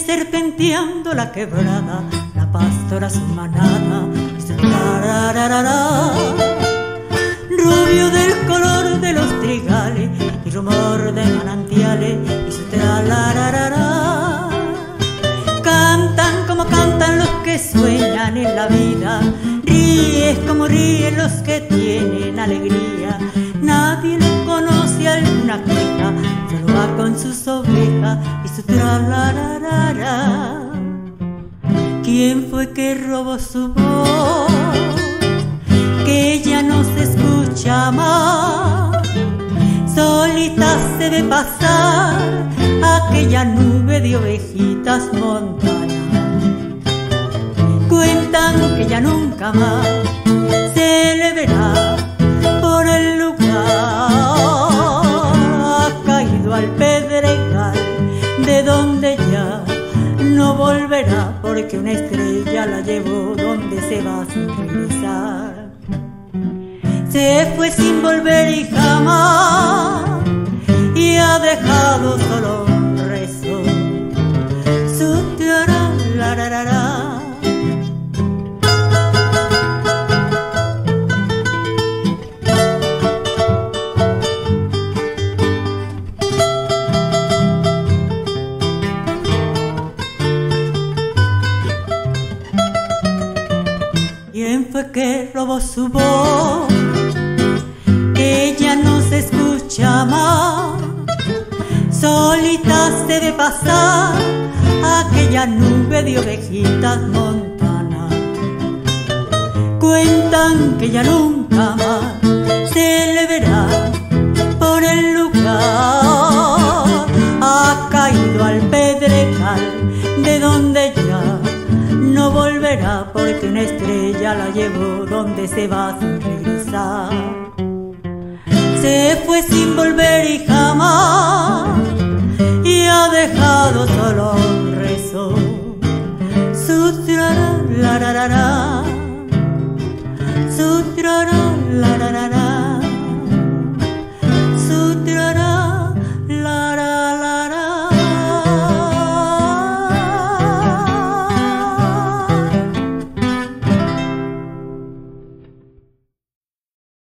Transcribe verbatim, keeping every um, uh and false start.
serpenteando la quebrada, la pastora su manada y su tarararara. Rubio del color de los trigales y rumor de manantiales y su tralararara. Cantan como cantan los que sueñan en la vida, ríes como ríen los que tienen alegría. Nadie le conoce alguna queja, solo va con sus ovejas y su tralararara. ¿Quién fue que robó su voz? Que ya no se escucha más. Solita se ve pasar aquella nube de ovejitas montanas. Cuentan que ya nunca más se le verá por el lugar. Ha caído al pedregal de donde ya no volverá, porque una estrella la llevó donde se va sin regresar. Se fue sin volver y jamás, y ha dejado solo un rezo, su tarararara. ¿Quién fue que robó su voz? Que ya no se escucha más. Solita se ve pasar aquella nube de ovejitas montanas. Cuentan que ya nunca más se le verá por el lugar. Ha caído al pedregal de donde ya no volverá, porque una estrella la llevó donde se va sin regresar. Se fue sin volver y jamás, y ha dejado solo un rezo, su tralararara.